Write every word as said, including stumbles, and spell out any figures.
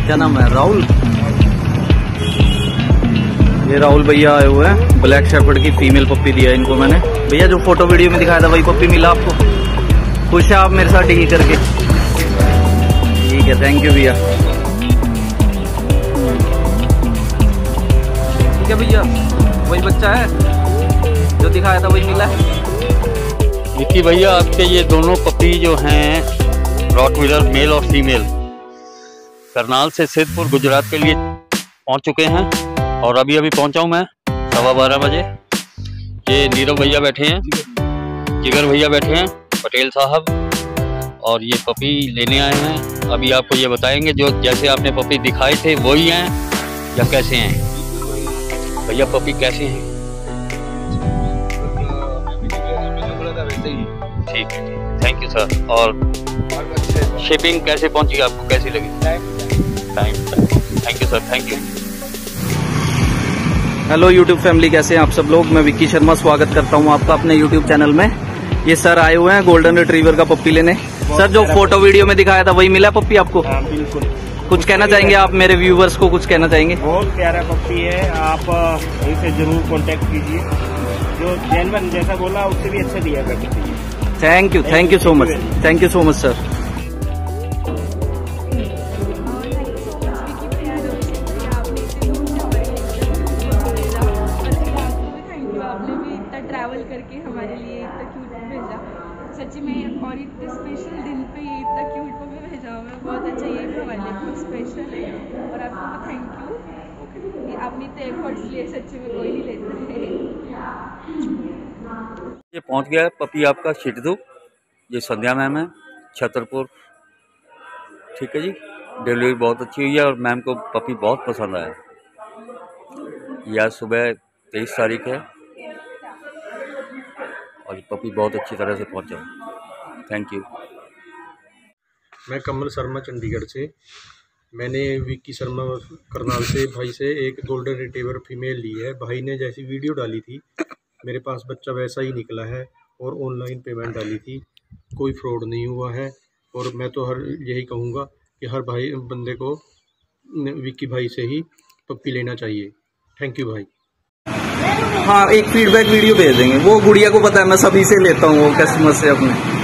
क्या नाम है, राहुल। ये राहुल भैया आए हुए हैं, ब्लैक शेफर्ड की फीमेल पप्पी दिया इनको मैंने। भैया जो फोटो वीडियो में दिखाया था वही पप्पी मिला आपको? खुश है आप मेरे साथ डील करके? ठीक है, थैंक यू भैया। ठीक है भैया, वही बच्चा है जो दिखाया था वही मिला है? विक्की भैया आपके ये दोनों पपी जो हैं रॉटवीलर मेल और फीमेल करनाल से सिद्धपुर गुजरात के लिए पहुंच चुके हैं और अभी अभी पहुंचा हूं मैं सवा बारह बजे। ये नीरव भैया बैठे हैं, जिगर भैया बैठे हैं, पटेल साहब, और ये पपी लेने आए हैं। अभी आपको ये बताएंगे जो जैसे आपने पपी दिखाए थे वही हैं या कैसे हैं। भैया पपी कैसे हैं? ठीक है, थैंक यू सर। और शिपिंग कैसे पहुंची आपको, कैसी लगी? Time, thank you sir, thank you. Hello YouTube family, कैसे हैं आप सब लोग? मैं विक्की शर्मा स्वागत करता हूं आपका अपने यूट्यूब चैनल में। ये सर आए हुए हैं गोल्डन रिट्रीवर का पप्पी लेने। सर जो फोटो वीडियो में दिखाया था वही मिला पप्पी आपको? हाँ, बिल्कुल। कुछ कहना चाहेंगे आप मेरे व्यूवर्स को, कुछ कहना चाहेंगे? बहुत प्यारा पप्पी है, आप इसे जरूर कांटेक्ट कीजिए। जो जेन्युइन जैसा बोला उससे भी अच्छा दिया करके चाहिए। Thank you, thank you so much, thank you so much sir. Travel करके हमारे लिए इतना क्यूट भेजा, सच्ची में, और इतने स्पेशल दिन पे ये इतना क्यूट पपी भेजा हुआ है, बहुत अच्छा। ये भी हमारे लिए बहुत स्पेशल है और आपको थैंक यू। आपने इतने एफर्ट्स लिए, सच्ची में कोई नहीं लेते। ये पहुंच गया है पपी आपका शिटजू। ये संध्या मैम है, छतरपुर। ठीक है जी, डिलीवरी बहुत अच्छी हुई है और मैम को पपी बहुत पसंद आया। ये आज सुबह तेईस तारीख है और ये पपी बहुत अच्छी तरह से पहुंचा। Thank you. मैं कमल शर्मा चंडीगढ़ से। मैंने विक्की शर्मा करनाल से भाई से एक गोल्डन रिट्रीवर फीमेल ली है। भाई ने जैसी वीडियो डाली थी मेरे पास बच्चा वैसा ही निकला है और ऑनलाइन पेमेंट डाली थी, कोई फ्रॉड नहीं हुआ है। और मैं तो हर यही कहूँगा कि हर भाई बंदे को विक्की भाई से ही पप्पी लेना चाहिए। थैंक यू भाई। हाँ, एक फीडबैक वीडियो भेज देंगे, वो गुड़िया को पता है, मैं सभी से लेता हूँ वो कस्टमर से अपने।